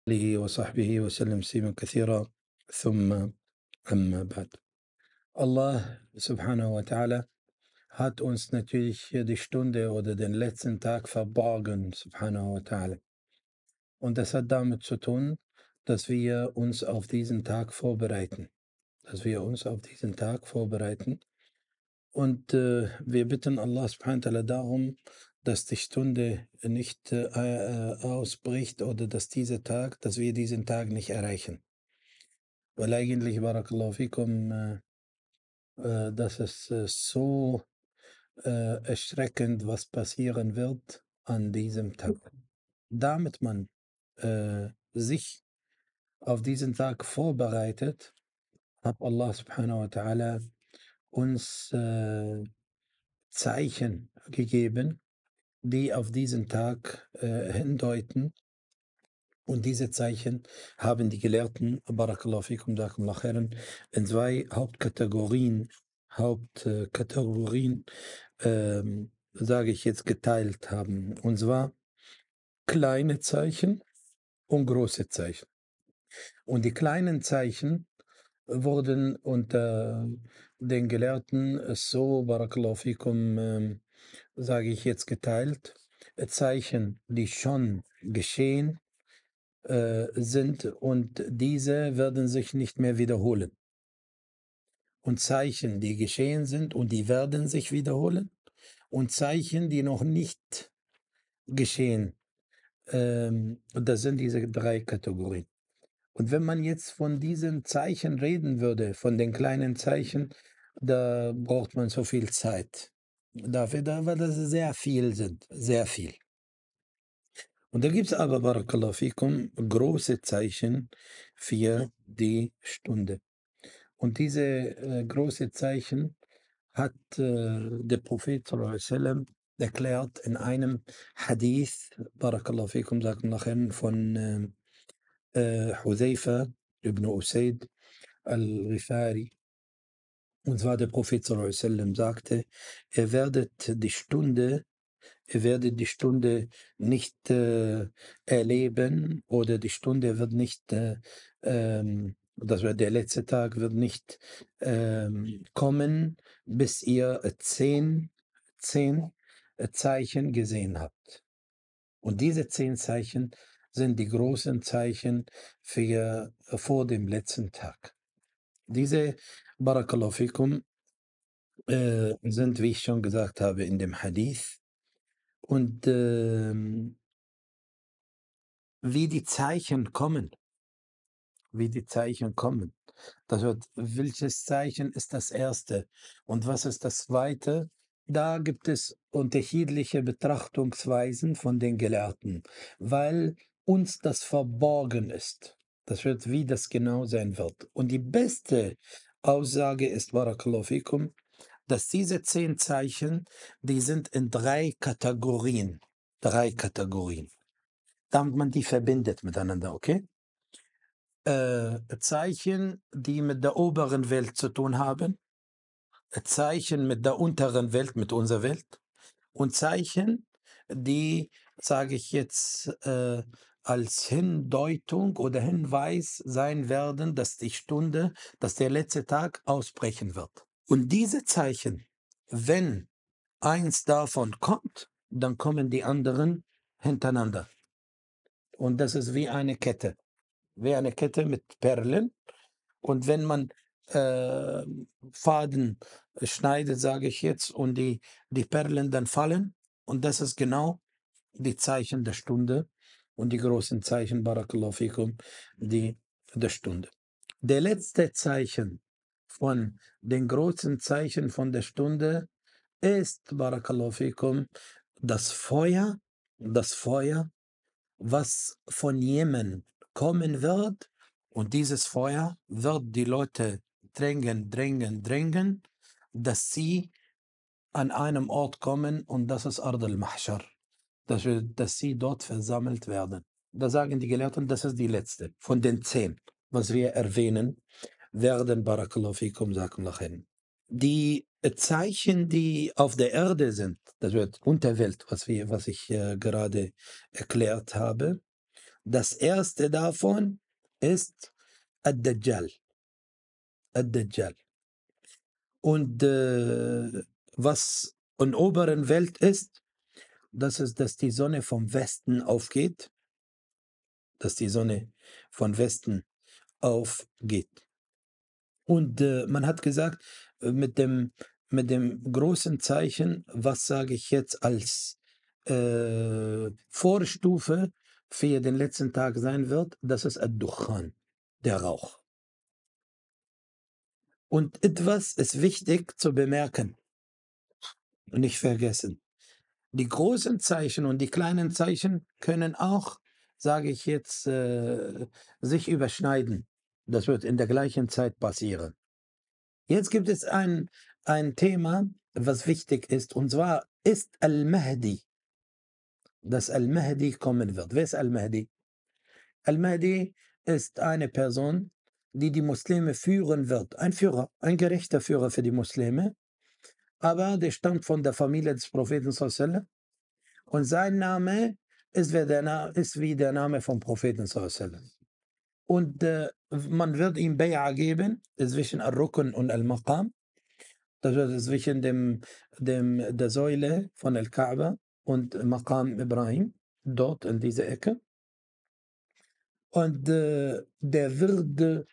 آله وصحبه وسلم تسليما كثيرا ثم أما بعد. Allah subhanahu wa ta'ala hat uns natürlich die Stunde oder den letzten Tag verborgen, subhanahu wa ta'ala. Und das hat damit zu tun, dass wir uns auf diesen Tag vorbereiten. Dass wir uns auf diesen Tag vorbereiten. Und wir bitten Allah subhanahu wa ta'ala darum, dass die Stunde nicht ausbricht oder dass wir diesen Tag nicht erreichen. Weil eigentlich, Barakallahu fikum, das ist so erschreckend, was passieren wird an diesem Tag. Damit man sich auf diesen Tag vorbereitet, hat Allah subhanahu wa ta'ala uns Zeichen gegeben, die auf diesen Tag hindeuten. Und diese Zeichen haben die Gelehrten, Barakallahu fikum, Jazakumullah khairan, in zwei Hauptkategorien, sage ich jetzt, geteilt haben. Und zwar kleine Zeichen und große Zeichen. Und die kleinen Zeichen wurden unter den Gelehrten so, Barakallahu fikum, sage ich jetzt, geteilt. Zeichen, die schon geschehen sind und diese werden sich nicht mehr wiederholen. Und Zeichen, die geschehen sind und die werden sich wiederholen. Und Zeichen, die noch nicht geschehen. Das sind diese drei Kategorien. Und wenn man jetzt von diesen Zeichen reden würde, von den kleinen Zeichen, da braucht man so viel Zeit dafür, weil das sehr viel sind, sehr viel. Und da gibt es aber, Barakallahu fikum, große Zeichen für die Stunde. Und diese große Zeichen hat der Prophet sallallahu alaihi wasallam erklärt in einem Hadith, Barakallahu fikum, sagt nachher, von Hudhaifa ibn Usaid al-Ghifari. Und zwar der Prophet sallallahu alaihi wasallam sagte, ihr werdet die Stunde nicht erleben oder die Stunde wird nicht, das wird der letzte Tag wird nicht kommen, bis ihr 10 Zeichen gesehen habt. Und diese 10 Zeichen sind die großen Zeichen vor dem letzten Tag. Diese, Barakallahu fikum, sind, wie ich schon gesagt habe, in dem Hadith. Und wie die Zeichen kommen, das wird, welches Zeichen ist das erste und was ist das zweite? Da gibt es unterschiedliche Betrachtungsweisen von den Gelehrten, weil uns das verborgen ist. Das wird, wie das genau sein wird. Und die beste Aussage ist, Barakallahu fikum, dass diese 10 Zeichen, die sind in 3 Kategorien. 3 Kategorien. Damit man die verbindet miteinander, okay? Zeichen, die mit der oberen Welt zu tun haben, Zeichen mit der unteren Welt, mit unserer Welt und Zeichen, die, sage ich jetzt, als Hindeutung oder Hinweis sein werden, dass die Stunde, dass der letzte Tag ausbrechen wird. Und diese Zeichen, wenn eins davon kommt, dann kommen die anderen hintereinander. Und das ist wie eine Kette mit Perlen. Und wenn man äh, Faden schneidet, sage ich jetzt, und die Perlen dann fallen, und das ist genau die Zeichen der Stunde und die großen Zeichen, Barakallahu fikum, der Stunde. Der letzte Zeichen von den großen Zeichen von der Stunde ist, Barakallahu fikum, das Feuer, was von Jemen kommen wird. Und dieses Feuer wird die Leute drängen, dass sie an einem Ort kommen und das ist Ard al-Mahshar, dass sie dort versammelt werden. Da sagen die Gelehrten, das ist die letzte von den 10, was wir erwähnen werden, Barakallahu fikum, Jazakumullah khairan. Die Zeichen, die auf der Erde sind, das wird Unterwelt, was ich gerade erklärt habe, Das erste davon ist Ad-Dajjal. Ad-Dajjal. Und was in oberen Welt ist, das ist, dass die Sonne vom Westen aufgeht, dass die Sonne von Westen aufgeht. Und man hat gesagt, mit dem großen Zeichen, was sage ich jetzt als Vorstufe für den letzten Tag sein wird, das ist Ad-Dukhan, der Rauch. Und etwas ist wichtig zu bemerken und nicht vergessen. Die großen Zeichen und die kleinen Zeichen können auch, sage ich jetzt, sich überschneiden. Das wird in der gleichen Zeit passieren. Jetzt gibt es ein Thema, was wichtig ist, und zwar ist Al-Mahdi, dass Al-Mahdi kommen wird. Wer ist Al-Mahdi? Al-Mahdi ist eine Person, die die Muslime führen wird. Ein Führer, ein gerechter Führer für die Muslime, aber der stammt von der Familie des Propheten sallallahu. Und sein Name ist wie der Name vom Propheten sallallahu. Und man wird ihm Bay'a geben zwischen Al-Rukn und Al-Maqam. Das ist zwischen der Säule von Al-Kaaba und Maqam Ibrahim, dort in dieser Ecke. Und der wird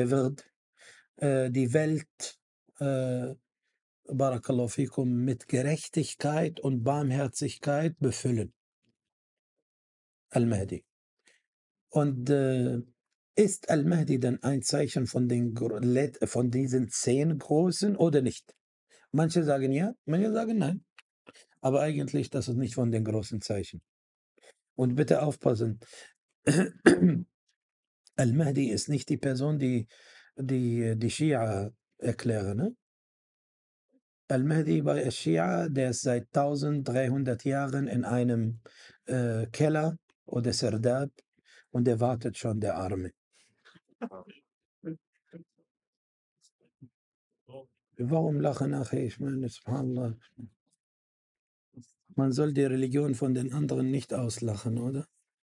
die Welt, Barakallahu fikum, mit Gerechtigkeit und Barmherzigkeit befüllen. Al-Mahdi. Und ist Al-Mahdi dann ein Zeichen von diesen 10 Großen oder nicht? Manche sagen ja, manche sagen nein. Aber eigentlich, das ist nicht von den großen Zeichen. Und bitte aufpassen, Al-Mahdi ist nicht die Person, die Schia erklären. Ne? Al-Mahdi bei Schia, der ist seit 1300 Jahren in einem Keller oder Serdab und der wartet schon, der Arme. Warum lachen nachher? Ich meine, subhanallah. Man soll die Religion von den anderen nicht auslachen, oder?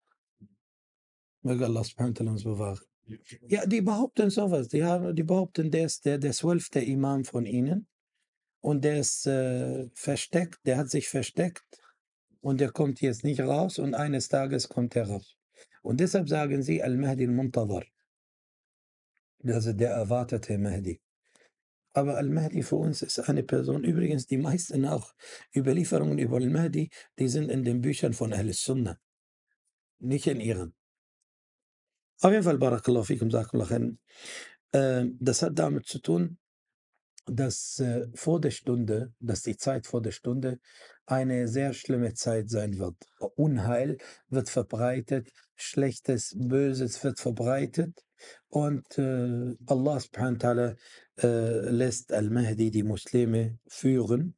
Möge Allah subhanahu wa ta'ala uns bewahren. Ja, die behaupten sowas. Die behaupten, der ist der 12. Imam von ihnen und der ist versteckt, der hat sich versteckt und der kommt jetzt nicht raus und eines Tages kommt er raus. Und deshalb sagen sie Al-Mahdi al-Muntadhar, also der erwartete Mahdi. Aber Al-Mahdi für uns ist eine Person, übrigens die meisten auch Überlieferungen über Al-Mahdi, die sind in den Büchern von Ahl-Sunnah, nicht in ihren. Auf jeden Fall, Barakallahu fikum, Jazakumullah khairan. Das hat damit zu tun, dass dass die Zeit vor der Stunde eine sehr schlimme Zeit sein wird. Unheil wird verbreitet, Schlechtes, Böses wird verbreitet und Allah subhanahu wa ta'ala lässt Al-Mahdi die Muslime führen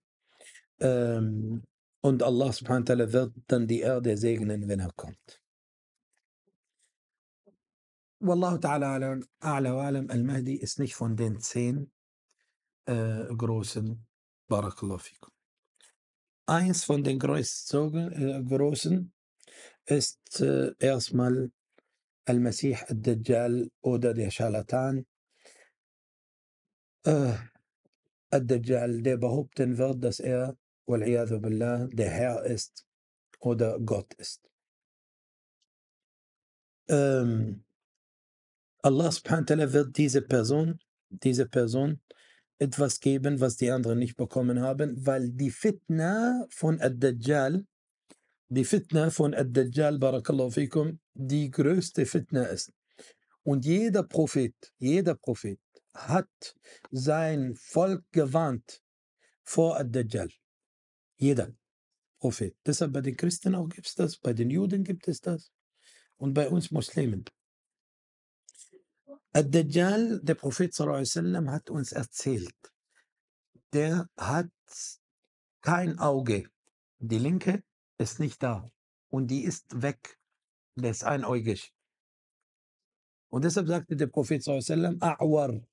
und Allah subhanahu wa ta'ala wird dann die Erde segnen, wenn er kommt. Wallahu ta'ala a'la wa alam, Al-Mahdi ist nicht von den 10 großen, Barakallahu fikum. Eins von den großen ist erstmal Al-Masih Ad-Dajjal oder der Scharlatan. Ad-Dajjal, der behaupten wird, dass er, wal-iyadhu billah, der Herr ist oder Gott ist. Allah subhanahu wa ta'ala wird diese Person etwas geben, was die anderen nicht bekommen haben, weil die Fitna von Ad-Dajjal, Barakallahu fikum, die größte Fitna ist. Und jeder Prophet hat sein Volk gewarnt vor Ad-Dajjal. Jeder Prophet. Deshalb bei den Christen auch gibt es das, bei den Juden gibt es das und bei uns Muslimen. Ad-Dajjal, der Prophet sallallahu alaihi wasallam, hat uns erzählt, der hat kein Auge. Die linke ist nicht da und die ist weg. Der ist einäugig. Und deshalb sagte der Prophet sallallahu alaihi wasallam, A'war.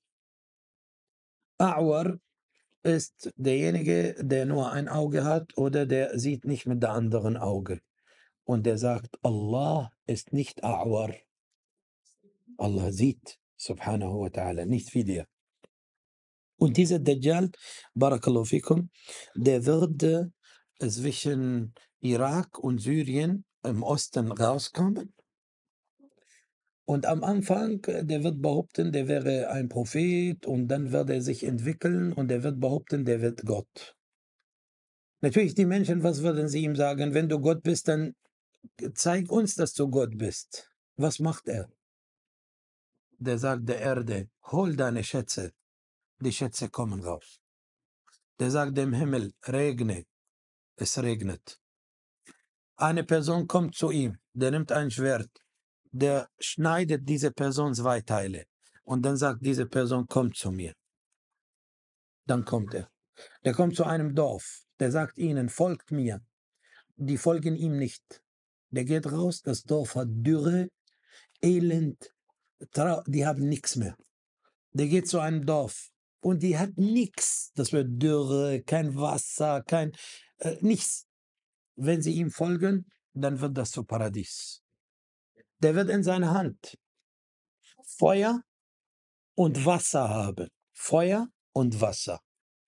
A'war ist derjenige, der nur ein Auge hat oder der sieht nicht mit der anderen Auge. und der sagt, Allah ist nicht A'war. Allah sieht, subhanahu wa ta'ala, nicht wie dir. Und dieser Dajjal, Barakallahu fikum, der würde zwischen Irak und Syrien im Osten rauskommen. Und am Anfang, der wird behaupten, der wäre ein Prophet und dann wird er sich entwickeln und er wird behaupten, der wird Gott. Natürlich die Menschen, was würden sie ihm sagen? Wenn du Gott bist, dann zeig uns, dass du Gott bist. Was macht er? Der sagt der Erde, hol deine Schätze. Die Schätze kommen raus. Der sagt dem Himmel, regne. Es regnet. Eine Person kommt zu ihm, der nimmt ein Schwert, der schneidet diese Person 2 Teile und dann sagt diese Person, komm zu mir. Dann kommt er. Der kommt zu einem Dorf, der sagt ihnen, folgt mir. Die folgen ihm nicht. Der geht raus, das Dorf hat Dürre, Elend, die haben nichts mehr. Der geht zu einem Dorf und die hat nichts. Das wird Dürre, kein Wasser, nichts. Wenn sie ihm folgen, dann wird das zu Paradies. Der wird in seiner Hand Feuer und Wasser haben. Feuer und Wasser.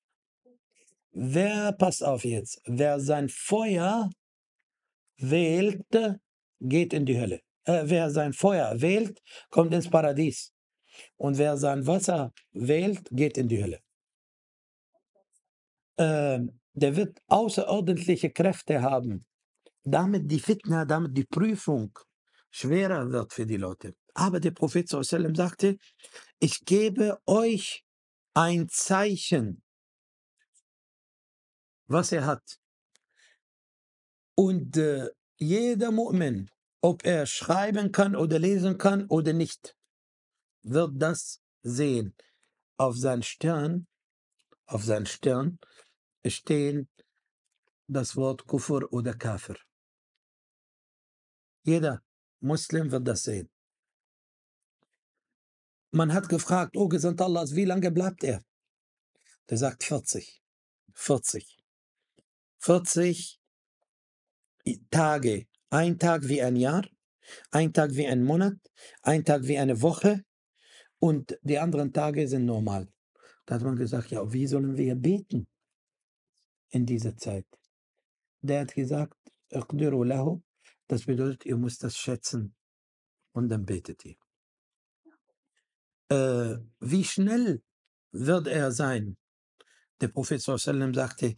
Passt auf jetzt, wer sein Feuer wählt, geht in die Hölle. Wer sein Feuer wählt, kommt ins Paradies. Und wer sein Wasser wählt, geht in die Hölle. Der wird außerordentliche Kräfte haben. Damit die Fitna, damit die Prüfung schwerer wird für die Leute. Aber der Prophet sallam sagte, ich gebe euch ein Zeichen, was er hat. Und jeder Mu'min, ob er schreiben kann oder lesen kann oder nicht, wird das sehen. Auf seinem Stirn stehen das Wort Kufr oder Kafir. Jeder Muslim wird das sehen. Man hat gefragt, oh Gesandter Allahs, wie lange bleibt er? Der sagt 40. 40 Tage. Ein Tag wie ein Jahr, ein Tag wie ein Monat, ein Tag wie eine Woche und die anderen Tage sind normal. Da hat man gesagt, ja, wie sollen wir beten in dieser Zeit? Der hat gesagt, "Iqdiru lahu", das bedeutet, ihr müsst das schätzen und dann betet ihr. Wie schnell wird er sein? Der Prophet sallam sagte,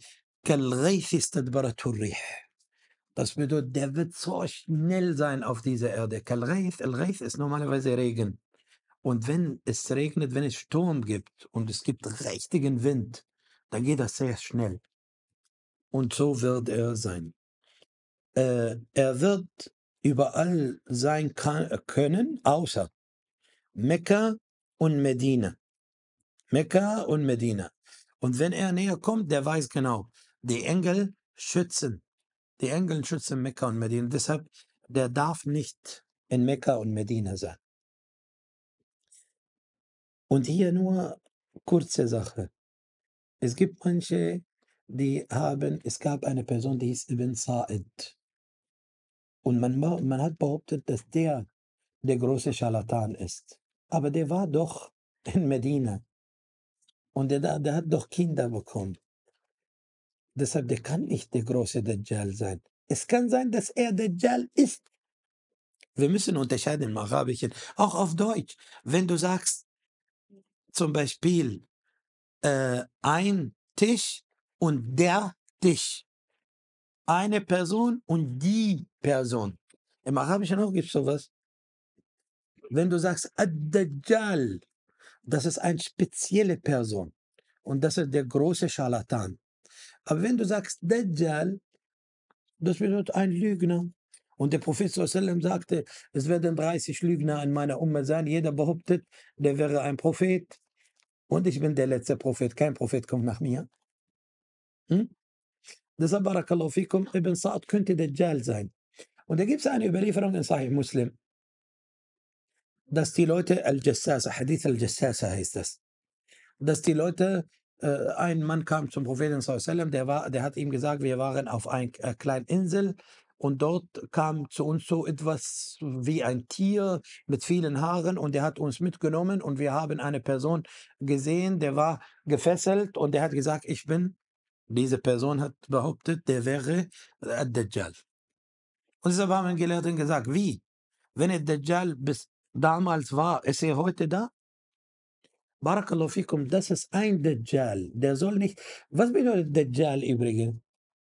das bedeutet, der wird so schnell sein auf dieser Erde. Al-Ghayth ist normalerweise Regen. Und wenn es regnet, wenn es Sturm gibt und es gibt richtigen Wind, dann geht das sehr schnell. Und so wird er sein. Er wird überall sein können, außer Mekka und Medina. Mekka und Medina. Und wenn er näher kommt, der weiß genau, die Engel schützen Mekka und Medina. Deshalb, der darf nicht in Mekka und Medina sein. Und hier nur kurze Sache. Es gibt manche, es gab eine Person, die hieß Ibn Sa'id. Und man hat behauptet, dass der große Scharlatan ist. Aber der war doch in Medina. Und der hat doch Kinder bekommen. Deshalb, der kann nicht der große Dajjal sein. Es kann sein, dass er Dajjal ist. Wir müssen unterscheiden im Arabischen, auch auf Deutsch. Wenn du sagst, zum Beispiel, ein Tisch und der Tisch. Eine Person und die Person. Im Arabischen auch gibt es sowas. Wenn du sagst Ad-Dajjal, das ist eine spezielle Person. Und das ist der große Scharlatan. Aber wenn du sagst Dajjal, das bedeutet ein Lügner. Und der Prophet sallam sagte, es werden 30 Lügner in meiner Umma sein. Jeder behauptet, der wäre ein Prophet. Und ich bin der letzte Prophet. Kein Prophet kommt nach mir. Deshalb, Barakallahu fikum, Ibn Sa'd könnte Dajjal sein. Und da gibt es eine Überlieferung in Sahih Muslim, dass die Leute, Al-Jassasa, Hadith Al-Jassasa heißt das, dass die Leute, ein Mann kam zum Propheten sallam, der hat ihm gesagt, wir waren auf einer kleinen Insel und dort kam zu uns so etwas wie ein Tier mit vielen Haaren und der hat uns mitgenommen und wir haben eine Person gesehen, der war gefesselt und der hat gesagt, ich bin, diese Person hat behauptet, der wäre Ad-Dajjal. Und deshalb haben die Gelehrten gesagt, wie? Wenn der Dajjal bis damals war, ist er heute da? Barakallahu fikum, das ist ein Dajjal. Der soll nicht. Was bedeutet Dajjal übrigens?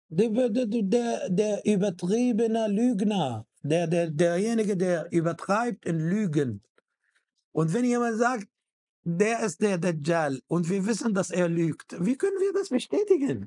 Der übertriebene Lügner. Derjenige, der übertreibt in Lügen. Und wenn jemand sagt, der ist der Dajjal und wir wissen, dass er lügt, wie können wir das bestätigen?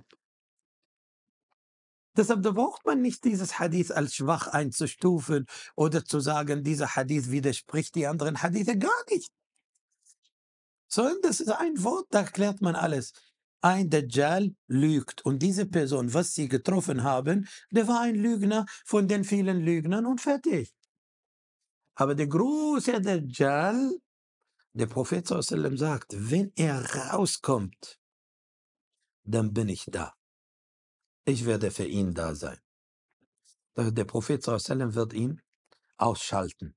Deshalb braucht man nicht dieses Hadith als schwach einzustufen oder zu sagen, dieser Hadith widerspricht die anderen Hadithe, gar nicht. Sondern das ist ein Wort, da erklärt man alles. Ein Dajjal lügt und diese Person, was sie getroffen haben, der war ein Lügner von den vielen Lügnern und fertig. Aber der große Dajjal, der Prophet sallallahu alaihi wasallam sagt, wenn er rauskommt, dann bin ich da. Ich werde für ihn da sein. Der Prophet sallallahu alaihi wasallam wird ihn ausschalten.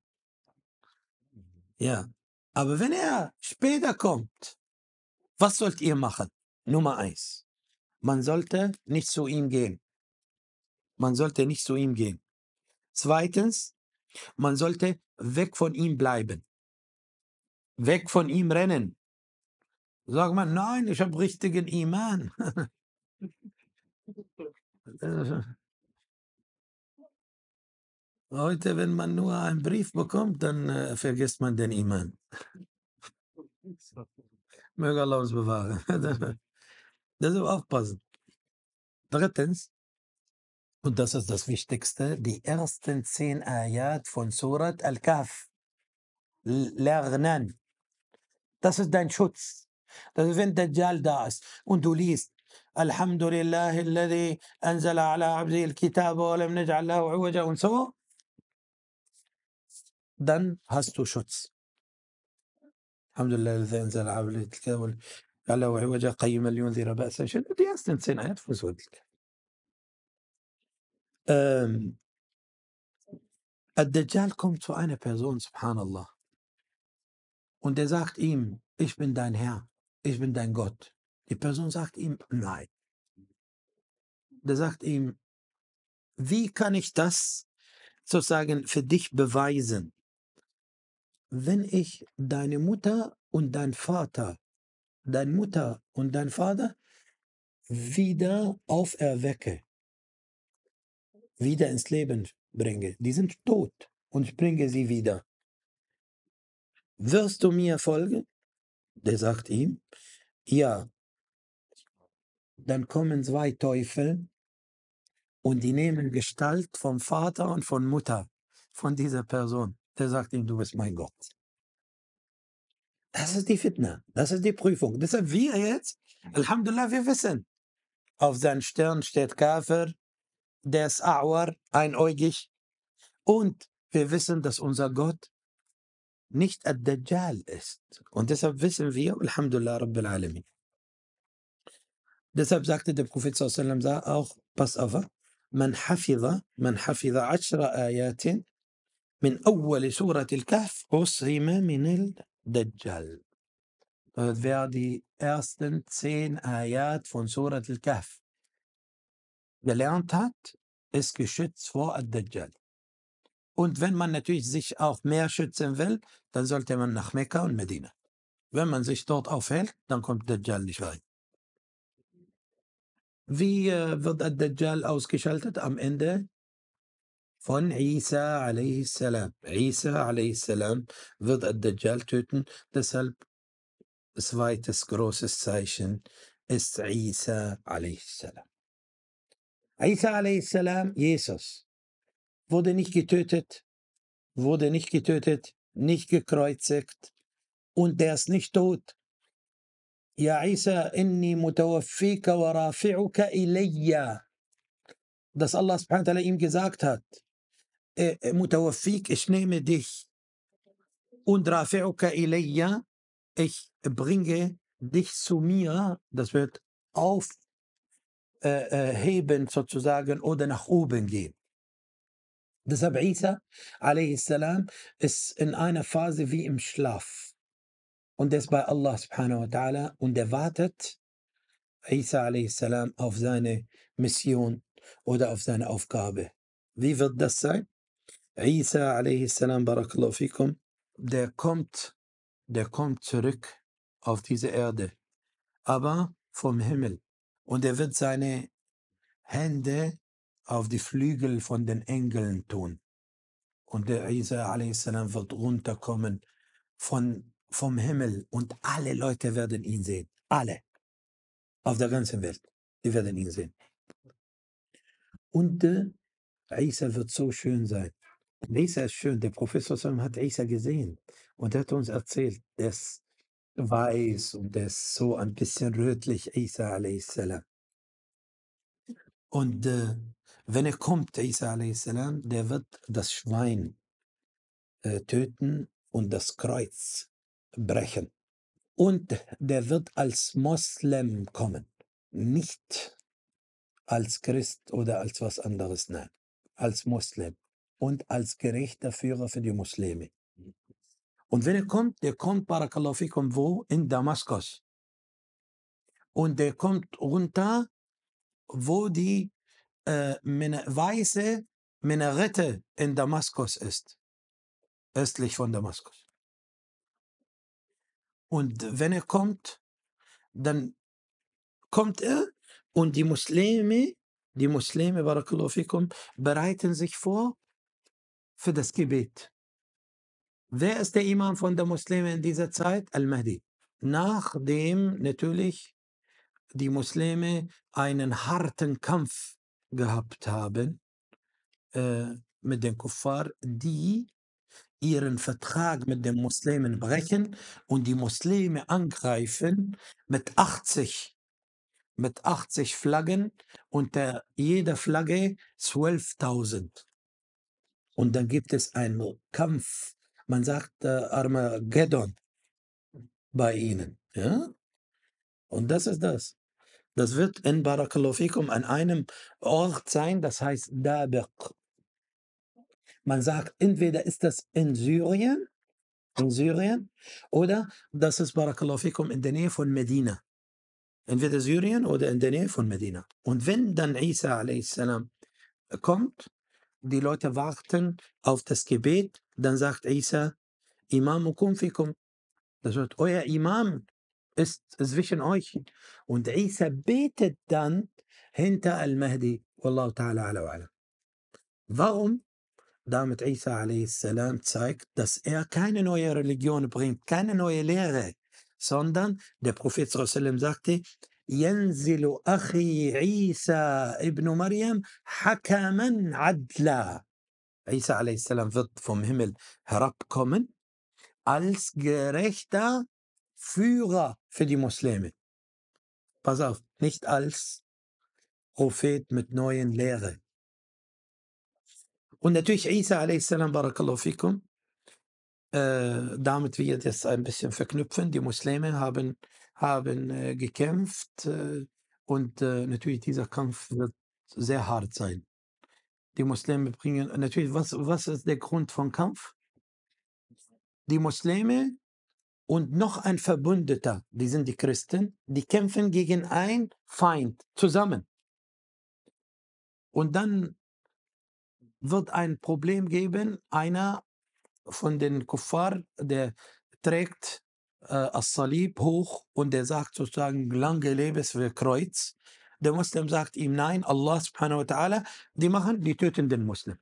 Ja, aber wenn er später kommt, was sollt ihr machen? Nummer 1. Man sollte nicht zu ihm gehen. Man sollte nicht zu ihm gehen. Zweitens, man sollte weg von ihm bleiben. Weg von ihm rennen. Sagt man, nein, ich habe richtigen Iman. Heute, wenn man nur einen Brief bekommt, dann vergisst man den Iman. Möge Allah uns bewahren. Das ist aufpassen. Drittens, und das ist das Wichtigste, die ersten 10 Ayat von Surat Al-Kahf lernen. Das ist dein Schutz. Das ist, wenn Dajjal da ist und du liest Alhamdulillah alladhi anzala ala abdihi al-kitaba wa lam naj'al lahu 'iwaja und so, dann hast du Schutz. Alhamdulillah alladhi anzala ala abdihi al-kitaba wa lam naj'al lahu 'iwaja qayyiman liyunzira ba'san shadidan. Die ersten 10 Ayat von Surat Al-Kahf. Ad-Dajjal kommt zu einer Person, subhanallah, und der sagt ihm, ich bin dein Herr, ich bin dein Gott. Die Person sagt ihm, nein. Der sagt ihm, wie kann ich das sozusagen für dich beweisen, wenn ich deine Mutter und dein Vater, deine Mutter und dein Vater wieder auferwecke, wieder ins Leben bringe. Die sind tot und ich bringe sie wieder. Wirst du mir folgen? Der sagt ihm, ja. Dann kommen 2 Teufel und die nehmen Gestalt vom Vater und von Mutter von dieser Person. Der sagt ihm, du bist mein Gott. Das ist die Fitna, das ist die Prüfung. Deshalb wir jetzt, Alhamdulillah, wir wissen, auf seinem Stirn steht Kafir, der ist A'war, einäugig. Und wir wissen, dass unser Gott nicht Ad-Dajjal ist. Und deshalb wissen wir, Alhamdulillah, Rabbil Alamin. Deshalb sagte der Prophet sallallahu alaihi wasallam auch, pass auf, man hafidha 10 Ayatin min awwal Surat Al-Kahf usrima min al-Dajjal. Wer die ersten 10 Ayat von Surat Al-Kahf gelernt hat, ist geschützt vor Ad-Dajjal. Und wenn man natürlich sich auch mehr schützen will, dann sollte man nach Mekka und Medina. Wenn man sich dort aufhält, dann kommt Dajjal nicht rein. Wie wird Ad-Dajjal ausgeschaltet? Am Ende von Isa a.s. Isa a.s. wird Ad-Dajjal töten. Deshalb zweites großes Zeichen ist Isa a.s. Isa a.s., Jesus, wurde nicht getötet, nicht gekreuzigt und der ist nicht tot. Ja Isa, inni mutawaffika wa rafi'uka ilayya. Dass Allah subhanahu wa ta'ala ihm gesagt hat, mutawaffik, ich nehme dich und rafi'uka ilayya, ich bringe dich zu mir, das wird aufheben sozusagen oder nach oben gehen. Deshalb Isa a.s. ist in einer Phase wie im Schlaf und ist bei Allah subhanahu wa ta'ala und er wartet Isa a.s. auf seine Mission oder auf seine Aufgabe. Wie wird das sein? Isa a.s. Barakallahu fikum, der kommt zurück auf diese Erde, aber vom Himmel. Und er wird seine Hände auf die Flügel von den Engeln tun. Und der Isa a.s. wird runterkommen vom Himmel und alle Leute werden ihn sehen. Alle. Auf der ganzen Welt. Die werden ihn sehen. Und Isa wird so schön sein. Isa ist schön. Der Prophet sallam hat Isa gesehen und er hat uns erzählt, der ist weiß und der ist so ein bisschen rötlich, Isa a.s. Und wenn er kommt, Isa a.s., der wird das Schwein töten und das Kreuz brechen. Und der wird als Moslem kommen, nicht als Christ oder als was anderes, nein, als Moslem und als gerechter Führer für die Muslime. Und wenn er kommt, der kommt, Barakallahu fikum, wo? In Damaskus. Und der kommt runter, wo die weiße Minarette in Damaskus ist, östlich von Damaskus. Und wenn er kommt, dann kommt er und die Muslime, Barakallahu fikum, bereiten sich vor für das Gebet. Wer ist der Imam von der Muslime in dieser Zeit? Al-Mahdi. Nachdem natürlich die Muslime einen harten Kampf gehabt haben mit den Kuffar, die ihren Vertrag mit den Muslimen brechen und die Muslime angreifen mit 80 Flaggen, unter jeder Flagge 12.000. Und dann gibt es einen Kampf, man sagt Armageddon bei ihnen. Ja? Und das ist das. Das wird in Barakallahu fikum an einem Ort sein, das heißt Dabiq. Man sagt, entweder ist das in Syrien, oder das ist Barakallahu fikum in der Nähe von Medina. Entweder Syrien oder in der Nähe von Medina. Und wenn dann Isa a.s. kommt, die Leute warten auf das Gebet, dann sagt Isa, Imamukum fikum. Das wird euer Imam ist zwischen euch. Und Isa betet dann hinter Al-Mahdi. Wallahu ta'ala ala wa ala. Warum? Damit Isa a.s. zeigt, dass er keine neue Religion bringt, keine neue Lehre, sondern der Prophet sallam sagte, ينزل أخي عيسى ابن مريم حكما عدلا. Isa a.s. wird vom Himmel herabkommen als gerechter Führer für die Muslime. Pass auf, nicht als Prophet mit neuen Lehre. Und natürlich Isa a.s. Barakallahu fikum, damit wir das ein bisschen verknüpfen. Die Muslime haben gekämpft und natürlich dieser Kampf wird sehr hart sein. Die Muslime bringen, natürlich, was ist der Grund vom Kampf? Die Muslime und noch ein Verbündeter, die sind die Christen, die kämpfen gegen einen Feind zusammen. Und dann wird ein Problem geben, einer von den Kuffar, der trägt As-Salib hoch und der sagt sozusagen, lange lebe es für Kreuz. Der Muslim sagt ihm, nein, Allah subhanahu wa ta'ala, die töten den Muslim.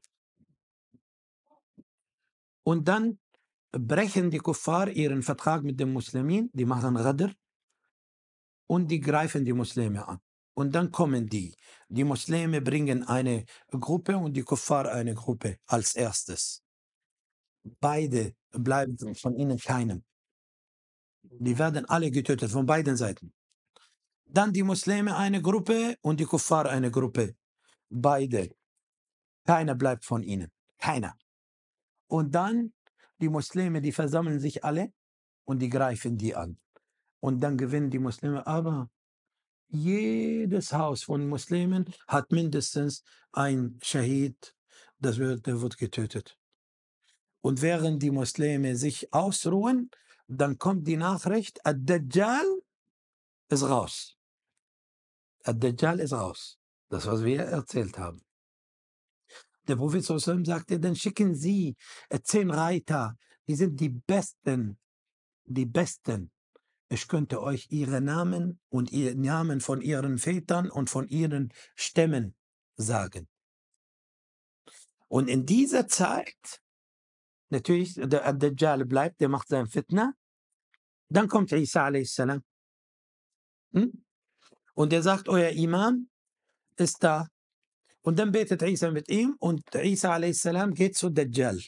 Und dann brechen die Kuffar ihren Vertrag mit den Muslimen, die machen Ghadr und die greifen die Muslime an. Und dann kommen die Muslime bringen eine Gruppe und die Kuffar eine Gruppe als erstes. Beide bleiben von ihnen keinem. Die werden alle getötet von beiden Seiten. Dann die Muslime eine Gruppe und die Kuffar eine Gruppe. Beide. Keiner bleibt von ihnen. Keiner. Und dann die Muslime, die versammeln sich alle und die greifen die an. Und dann gewinnen die Muslime. Aber jedes Haus von Muslimen hat mindestens ein Shahid der wird getötet. Und während die Muslime sich ausruhen, dann kommt die Nachricht, Ad-Dajjal ist raus. Ad-Dajjal ist raus. Das, was wir erzählt haben. Der Prophet sallallahu sagte, dann schicken Sie 10 Reiter, die sind die Besten, die Besten. Ich könnte euch ihre Namen und ihre Namen von ihren Vätern und von ihren Stämmen sagen. Und in dieser Zeit, natürlich, der Dajjal bleibt, der macht sein Fitna, dann kommt Isa a.s. Und er sagt, euer Imam ist da. Und dann betet Isa mit ihm und Isa a.s. geht zu Dajjal.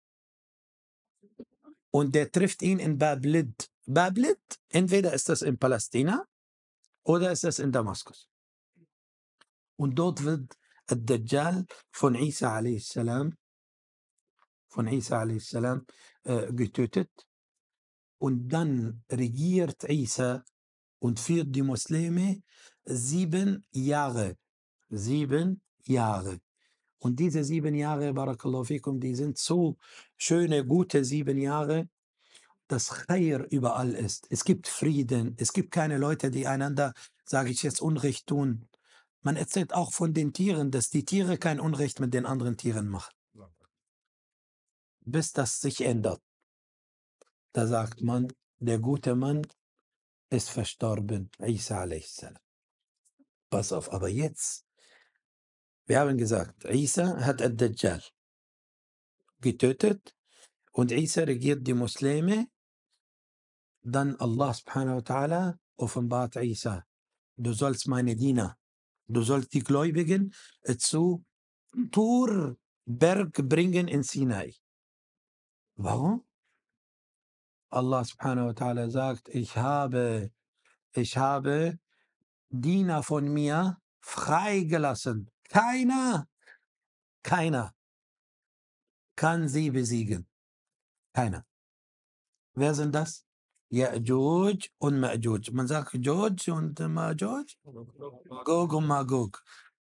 Und der trifft ihn in Bab-Lid. Bab-Lid, entweder ist das in Palästina oder ist das in Damaskus. Und dort wird Ad-Dajjal von Isa a.s. Getötet. Und dann regiert Isa und führt die Muslime 7 Jahre. 7 Jahre. Und diese 7 Jahre, Barakallahu fikum, die sind so schöne, gute 7 Jahre, dass Khair überall ist. Es gibt Frieden. Es gibt keine Leute, die einander, sage ich jetzt, Unrecht tun. Man erzählt auch von den Tieren, dass die Tiere kein Unrecht mit den anderen Tieren machen. Bis das sich ändert. Da sagt man, der gute Mann ist verstorben, Isa a.s. Pass auf, aber jetzt, wir haben gesagt, Isa hat Ad-Dajjal getötet und Isa regiert die Muslime. Dann Allah subhanahu wa ta'ala offenbart Isa, du sollst meine Diener, du sollst die Gläubigen zu Tur-Berg bringen in Sinai. Warum? Allah subhanahu wa ta'ala sagt, ich habe Diener von mir freigelassen. Keiner kann sie besiegen. Keiner. Wer sind das? Ya'juj und Ma'juj. Man sagt Juj und Ma'juj. Gog und Magog.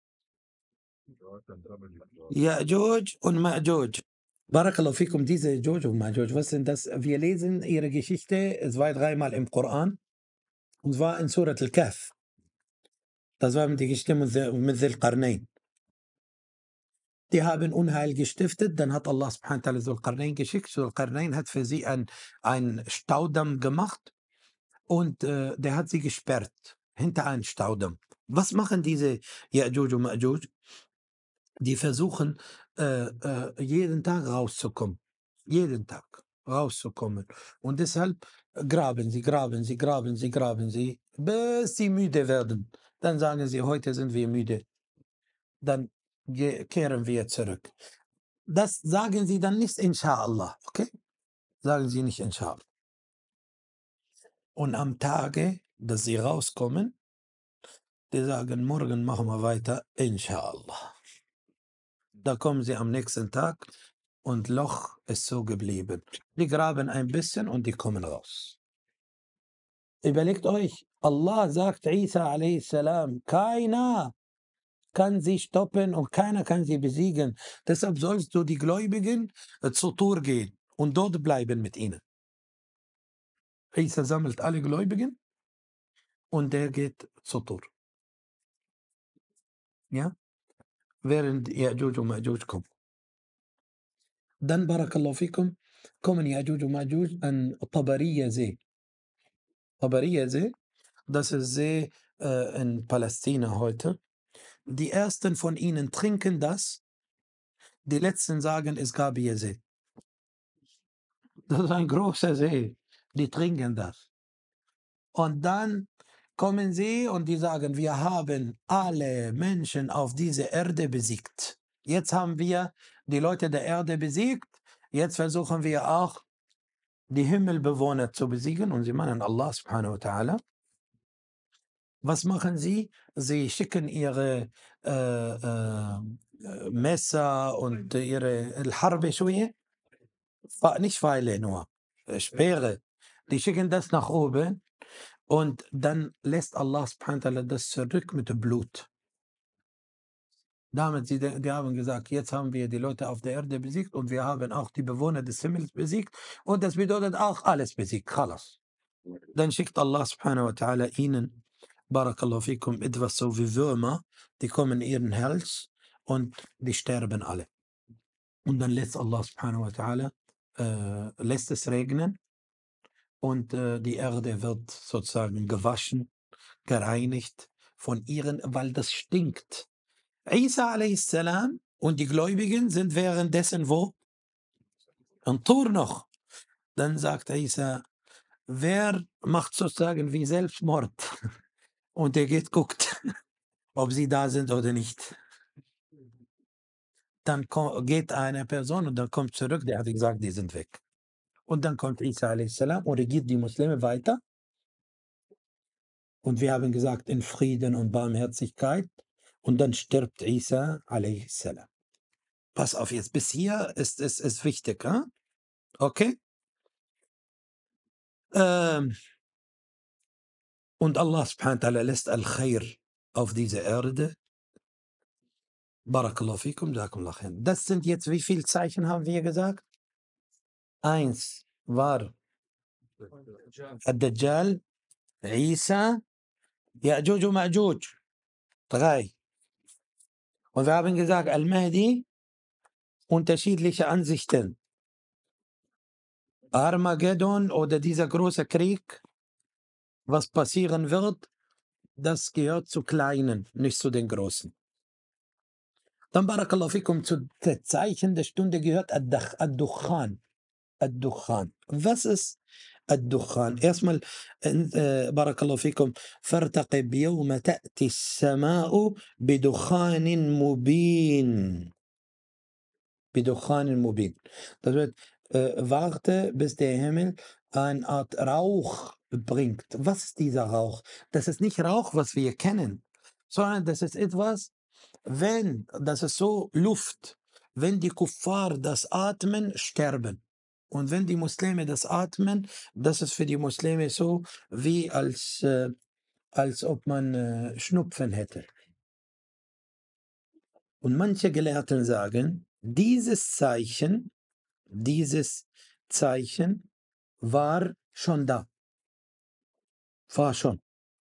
Ya'juj und Ma'juj. Barakallahu fikum, diese Juj und Ma'juj. Was sind das? Wir lesen ihre Geschichte 2-, 3-mal im Koran. Und zwar in Surat al-Kahf. Das war die Geschichte mit Dhul Qarnayn. Die haben Unheil gestiftet, dann hat Allah subhanahu wa ta'ala Dhul Qarnayn geschickt. Dhul Qarnayn hat für sie einen Staudamm gemacht und der hat sie gesperrt hinter einen Staudamm. Was machen diese Ya'juj und Ma'juj? Die versuchen jeden Tag rauszukommen. Jeden Tag rauszukommen. Und deshalb graben sie, bis sie müde werden. Dann sagen sie, heute sind wir müde. Dann kehren wir zurück. Das sagen sie dann nicht, inshallah, okay? Sagen sie nicht, inshallah. Und am Tage, dass sie rauskommen, die sagen, morgen machen wir weiter, inshallah. Da kommen sie am nächsten Tag und Loch ist so geblieben. Die graben ein bisschen und die kommen raus. Überlegt euch, Allah sagt Isa a.s., keiner kann sie stoppen und keiner kann sie besiegen. Deshalb sollst du die Gläubigen zur Tur gehen und dort bleiben mit ihnen. Isa sammelt alle Gläubigen und der geht zur Tur. Ja? Während Ya'juj und Ma'juj kommen. Dann, Barakallahu fikum, kommen Ya'juj und Ma'juj an Tabariya See. Tabariya See, das ist See in Palästina heute. Die ersten von ihnen trinken das, die letzten sagen, es gab hier See. Das ist ein großer See, die trinken das. Und dann kommen sie und die sagen, wir haben alle Menschen auf dieser Erde besiegt. Jetzt haben wir die Leute der Erde besiegt, jetzt versuchen wir auch, die Himmelbewohner zu besiegen. Und sie meinen Allah subhanahu wa ta'ala. Was machen sie? Sie schicken ihre Messer und ihre Harbe شوية, nicht Pfeile nur, Speere. Die schicken das nach oben und dann lässt Allah subhanahu wa ta'ala das zurück mit Blut. Damit die haben gesagt, jetzt haben wir die Leute auf der Erde besiegt und wir haben auch die Bewohner des Himmels besiegt und das bedeutet auch alles besiegt, khalas. Dann schickt Allah subhanahu wa ta'ala ihnen, Barakallahu fikum, etwas so wie Würmer, die kommen in ihren Hals und die sterben alle. Und dann lässt Allah subhanahu wa ta'ala, lässt es regnen und die Erde wird sozusagen gewaschen, gereinigt von ihren, weil das stinkt. Isa a.s. und die Gläubigen sind währenddessen wo? Am Tor noch. Dann sagt Isa, wer macht sozusagen wie Selbstmord? Und er geht, guckt, ob sie da sind oder nicht. Dann geht eine Person und dann kommt zurück, der hat gesagt, die sind weg. Und dann kommt Isa a.s. und regiert die Muslime weiter. Und wir haben gesagt, in Frieden und Barmherzigkeit. Und dann stirbt Isa a.s. Pass auf jetzt, bis hier ist wichtig, huh? Okay? Und Allah subhanahu wa ta'ala lässt Al-Khair auf diese Erde. Barakallahu fikum, jazakumullah khair. Das sind jetzt, wie viele Zeichen haben wir gesagt? 1 war Ad-Dajjal, Isa, Ya'juj und Ma'juj. 3. Und wir haben gesagt, Al-Mahdi, unterschiedliche Ansichten. Armageddon oder dieser große Krieg, was passieren wird, das gehört zu Kleinen, nicht zu den Großen. Dann Barakallahu fikum, zu den Zeichen der Stunde gehört Ad-Dukhan. Ad-Dukhan. Was ist Ad-Dukhan? Erstmal, Barakallahu fikum, فارتقب يوم تأتي السماء بدخان مبين. بدخان مبين. Das wird, warte, bis der Himmel eine Art Rauch bringt. Was ist dieser Rauch? Das ist nicht Rauch, was wir kennen, sondern das ist etwas, das ist so Luft, wenn die Kuffar das atmen, sterben. Und wenn die Muslime das atmen, das ist für die Muslime so, wie als ob man Schnupfen hätte. Und manche Gelehrten sagen, dieses Zeichen war schon da. War schon.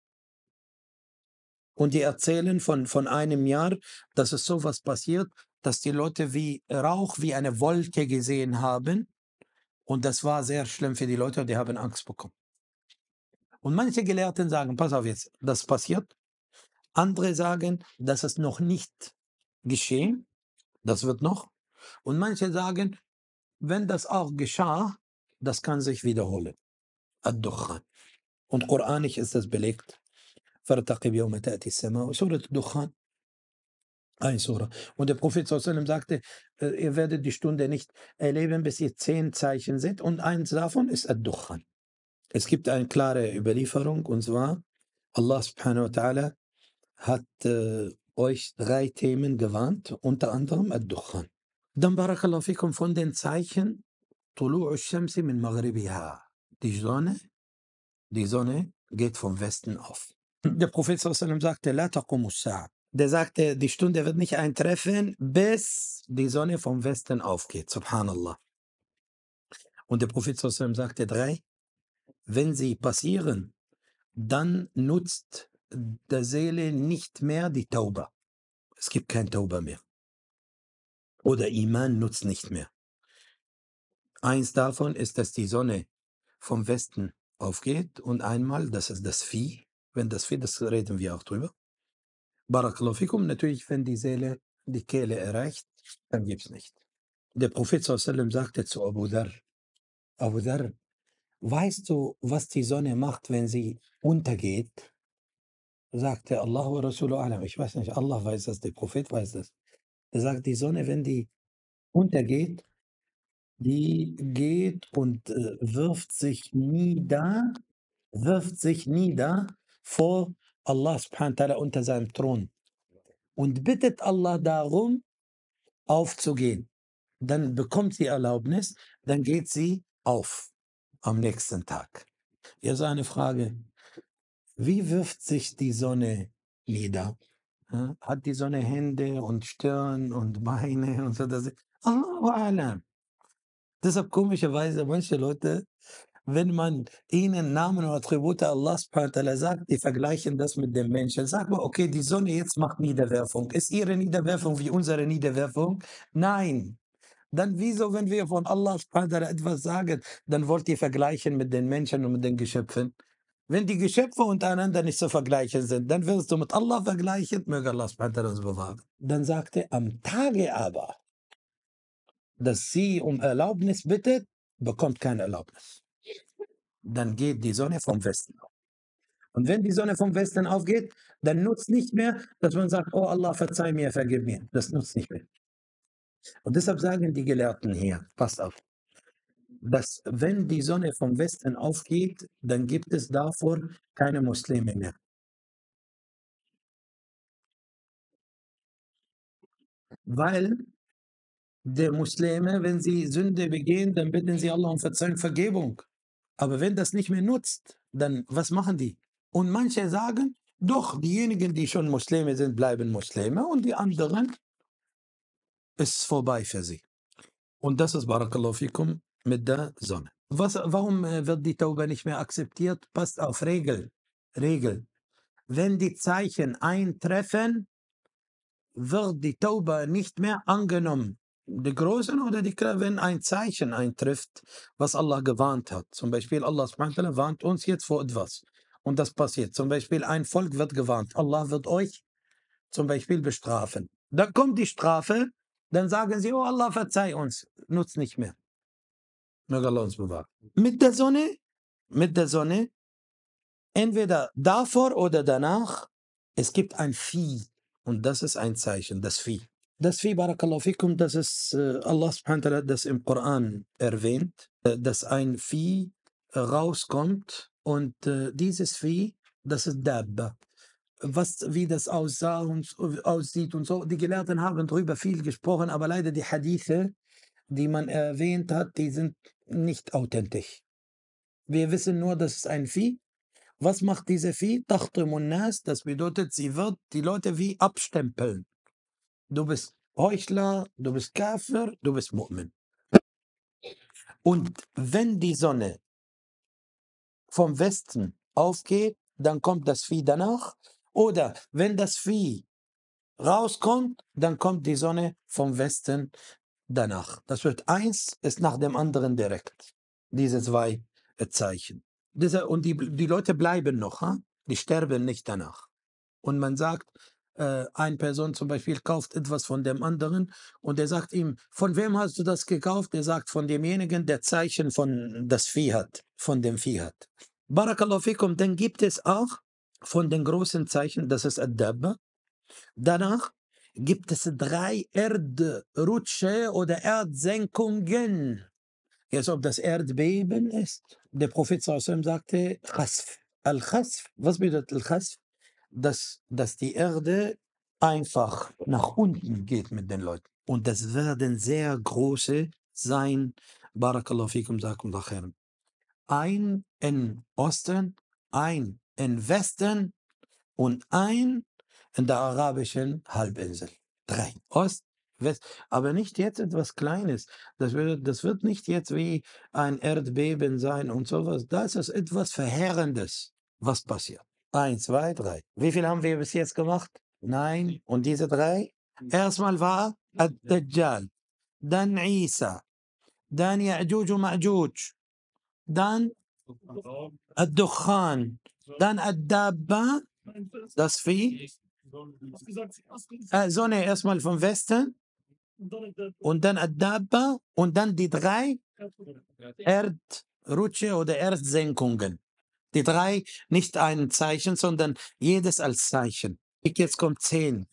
Und die erzählen von einem Jahr, dass es sowas passiert, dass die Leute wie Rauch, wie eine Wolke gesehen haben. Und das war sehr schlimm für die Leute und die haben Angst bekommen. Und manche Gelehrten sagen, pass auf jetzt, das passiert. Andere sagen, das ist noch nicht geschehen. Das wird noch. Und manche sagen, wenn das auch geschah, das kann sich wiederholen. Ad-Dukhan. Und koranisch ist das belegt. فارتقب يوم تأتي السماء. Surat Dukhan. Ein Surah. Und der Prophet sallallahu sagte, ihr werdet die Stunde nicht erleben, bis ihr 10 Zeichen seht. Und eins davon ist Ad-Dukhan. Es gibt eine klare Überlieferung, und zwar, Allah subhanahu wa ta'ala hat euch 3 Themen gewarnt, unter anderem Ad-Dukhan. Dann Barakallahu fikum, von den Zeichen, Tulu'u Shamsi min Maghribiha. Die Sonne geht vom Westen auf. Der Prophet sallallahu sagte, La taqumu as-sa'a. Der sagte, die Stunde wird nicht eintreffen, bis die Sonne vom Westen aufgeht. Subhanallah. Und der Prophet sallallahu sagte 3, wenn sie passieren, dann nutzt der Seele nicht mehr die Tauba. Es gibt kein Tauba mehr. Oder Iman nutzt nicht mehr. Eins davon ist, dass die Sonne vom Westen aufgeht und einmal, das ist das Vieh. Wenn das Vieh, das reden wir auch drüber. Barakallahu fikum, natürlich, wenn die Seele die Kehle erreicht, dann gibt es nicht. Der Prophet sallallahu sagte zu Abu Dharr, weißt du, was die Sonne macht, wenn sie untergeht? Sagte Allah wa Rasuluhu alam. Ich weiß nicht, Allah weiß das, der Prophet weiß das. Er sagt, die Sonne, wenn die untergeht, die geht und wirft sich nieder vor Allah subhanahu wa ta'ala unter seinem Thron und bittet Allah darum, aufzugehen. Dann bekommt sie Erlaubnis, dann geht sie auf am nächsten Tag. Jetzt eine Frage. Wie wirft sich die Sonne nieder? Hat die Sonne Hände und Stirn und Beine und so? Allahu a'lam. Deshalb komischerweise manche Leute, wenn man ihnen Namen oder Attribute Allahs subhanahu wa ta'ala sagt, die vergleichen das mit dem Menschen. Sag mal, okay, die Sonne jetzt macht Niederwerfung. Ist ihre Niederwerfung wie unsere Niederwerfung? Nein. Dann wieso, wenn wir von Allah subhanahu wa ta'ala etwas sagen, dann wollt ihr vergleichen mit den Menschen und mit den Geschöpfen? Wenn die Geschöpfe untereinander nicht zu vergleichen sind, dann wirst du mit Allah vergleichen, möge Allah subhanahu wa ta'ala uns bewahren. Dann sagte am Tage aber, dass sie um Erlaubnis bittet, bekommt keine Erlaubnis. Dann geht die Sonne vom Westen auf. Und wenn die Sonne vom Westen aufgeht, dann nutzt nicht mehr, dass man sagt, oh Allah, verzeih mir, vergib mir. Das nutzt nicht mehr. Und deshalb sagen die Gelehrten hier, passt auf, dass wenn die Sonne vom Westen aufgeht, dann gibt es davor keine Muslime mehr. Weil die Muslime, wenn sie Sünde begehen, dann bitten sie Allah um Verzeihung, Vergebung. Aber wenn das nicht mehr nutzt, dann was machen die? Und manche sagen, doch, diejenigen, die schon Muslime sind, bleiben Muslime und die anderen ist vorbei für sie. Und das ist Barakallahu fikum mit der Sonne. Warum wird die Tauba nicht mehr akzeptiert? Passt auf, Regel. Wenn die Zeichen eintreffen, wird die Tauba nicht mehr angenommen. Die Großen oder die Kleinen, wenn ein Zeichen eintrifft, was Allah gewarnt hat. Zum Beispiel Allah subhanahu wa ta'ala warnt uns jetzt vor etwas. Und das passiert. Zum Beispiel ein Volk wird gewarnt. Allah wird euch zum Beispiel bestrafen. Dann kommt die Strafe, dann sagen sie, oh Allah, verzeih uns. Nutzt nicht mehr. Möge Allah uns bewahren. Mit der Sonne, entweder davor oder danach, es gibt ein Vieh. Und das ist ein Zeichen, das Vieh. Das Vieh, Barakallahu fikum, das ist, Allah subhanahu wa ta'ala das im Koran erwähnt, dass ein Vieh rauskommt und dieses Vieh, das ist Dabba. Wie das aussah und aussieht und so. Die Gelehrten haben darüber viel gesprochen, aber leider die Hadithe, die man erwähnt hat, die sind nicht authentisch. Wir wissen nur, das ist ein Vieh. Was macht diese Vieh? Takhtimun nas, das bedeutet, sie wird die Leute wie abstempeln. Du bist Heuchler, du bist Kafir, du bist Mu'min. Und wenn die Sonne vom Westen aufgeht, dann kommt das Vieh danach. Oder wenn das Vieh rauskommt, dann kommt die Sonne vom Westen danach. Das wird eins, ist nach dem anderen direkt. Diese zwei Zeichen. Und die Leute bleiben noch, die sterben nicht danach. Und man sagt, eine Person zum Beispiel kauft etwas von dem anderen und er sagt ihm, von wem hast du das gekauft? Er sagt, von demjenigen, der Zeichen von das Vieh hat, von dem Vieh hat. Barakallahu fikum, dann gibt es auch von den großen Zeichen, das ist Ad-Dabba. Danach gibt es 3 Erdrutsche oder Erdsenkungen. Jetzt, ob das Erdbeben ist. Der Prophet sallallahu sagte, Khasf. Al-Khasf, was bedeutet Al-Khasf? Dass die Erde einfach nach unten geht mit den Leuten. Und das werden sehr große sein. Barakallahu fikum, sakum khairan. Ein in Osten, ein in Westen und ein in der arabischen Halbinsel. 3. Ost, West. Aber nicht jetzt etwas Kleines. Das wird nicht jetzt wie ein Erdbeben sein und sowas. Das ist etwas Verheerendes, was passiert. 1, 2, 3. Wie viel haben wir bis jetzt gemacht? Nein. Und diese 3? Erstmal war Ad-Dajjal, dann Isa, dann Ya'juj und Ma'juj, dann Ad-Dukhan, dann Ad-Dabba, das Vieh. Sonne erstmal vom Westen und dann Ad-Dabba und dann die 3 Erdrutsche oder Erdsenkungen. Die 3 nicht ein Zeichen, sondern jedes als Zeichen. Jetzt kommt 10.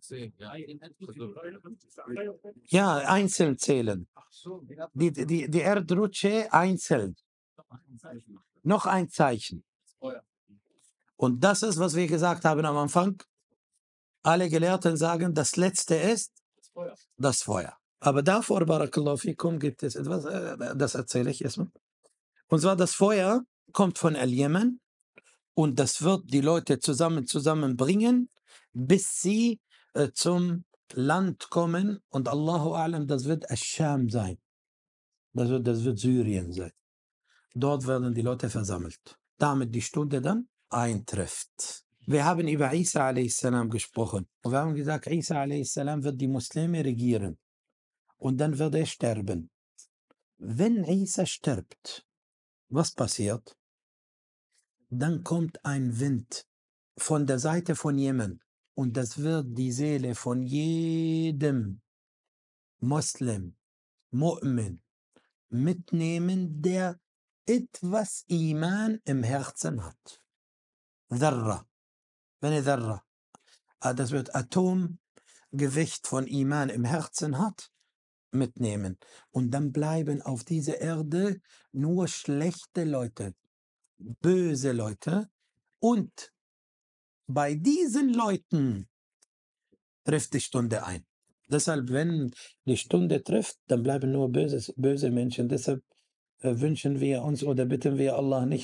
Ja, einzeln zählen. Die Erdrutsche einzeln. Noch ein Zeichen. Und das ist, was wir gesagt haben am Anfang. Alle Gelehrten sagen, das letzte ist das Feuer. Aber davor, Barakallahu fikum, gibt es etwas, das erzähle ich erstmal. Und zwar, das Feuer kommt von Al-Jemen und das wird die Leute zusammenbringen, bis sie zum Land kommen und Allahu A'lam, das wird Ascham sein. Das wird Syrien sein. Dort werden die Leute versammelt. Damit die Stunde dann eintrifft. Wir haben über Isa a.s. gesprochen. Und wir haben gesagt, Isa a.s. wird die Muslime regieren. Und dann wird er sterben. Wenn Isa stirbt, was passiert? Dann kommt ein Wind von der Seite von Jemen. Und das wird die Seele von jedem Muslim, Mu'min, mitnehmen, der etwas Iman im Herzen hat. Dharra. Wenn er Dharra, das wird Atomgewicht von Iman im Herzen hat, mitnehmen. Und dann bleiben auf dieser Erde nur schlechte Leute, böse Leute. Und bei diesen Leuten trifft die Stunde ein. Deshalb, wenn die Stunde trifft, dann bleiben nur böse Menschen. Deshalb wünschen wir uns oder bitten wir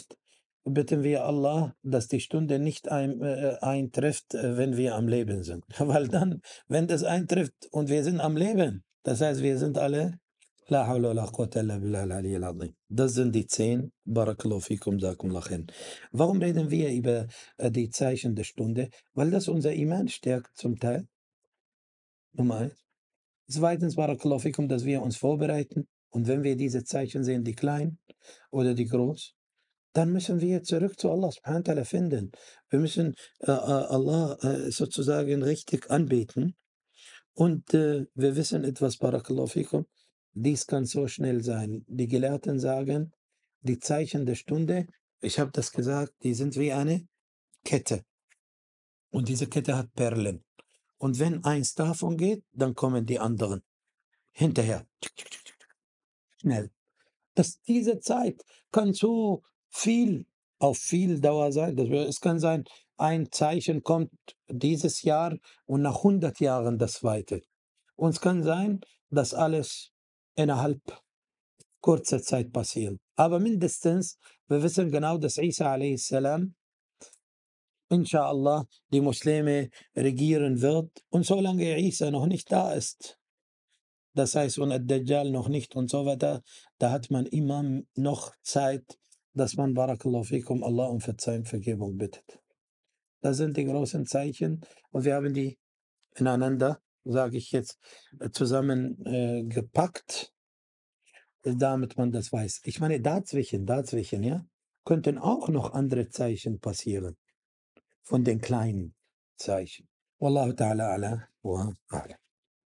Allah, dass die Stunde nicht eintrifft, wenn wir am Leben sind. Weil dann, wenn das eintrifft und wir sind am Leben, das heißt, wir sind alle, La hawla wa la quwwata illa billah al-ali al-azim. Das sind die 10. Barakallahu fikum, jazakumullah khair. Warum reden wir über die Zeichen der Stunde? Weil das unser Iman stärkt zum Teil. Nummer 1. Zweitens, Barakallahu fikum, dass wir uns vorbereiten. Und wenn wir diese Zeichen sehen, die klein oder die groß, dann müssen wir zurück zu Allah subhanahu wa ta'ala finden. Wir müssen Allah sozusagen richtig anbeten. Und wir wissen etwas, Barakallahu fikum, dies kann so schnell sein. Die Gelehrten sagen, die Zeichen der Stunde, ich habe das gesagt, die sind wie eine Kette. Und diese Kette hat Perlen. Und wenn eins davon geht, dann kommen die anderen hinterher. Schnell. Diese Zeit kann so viel auf viel Dauer sein. Es kann sein, ein Zeichen kommt dieses Jahr und nach 100 Jahren das zweite. Und es kann sein, dass alles innerhalb kurzer Zeit passiert. Aber mindestens, wir wissen genau, dass Isa a.s. inshallah die Muslime regieren wird. Und solange Isa noch nicht da ist, das heißt, und Ad-Dajjal noch nicht und so weiter, da hat man immer noch Zeit, dass man Barakallahu fikum Allah um Verzeihung, Vergebung bittet. Das sind die großen Zeichen und wir haben die ineinander, sage ich jetzt, zusammen gepackt, damit man das weiß. Ich meine, dazwischen, ja, könnten auch noch andere Zeichen passieren, von den kleinen Zeichen. Wallahu ta'ala ala wa a'lam.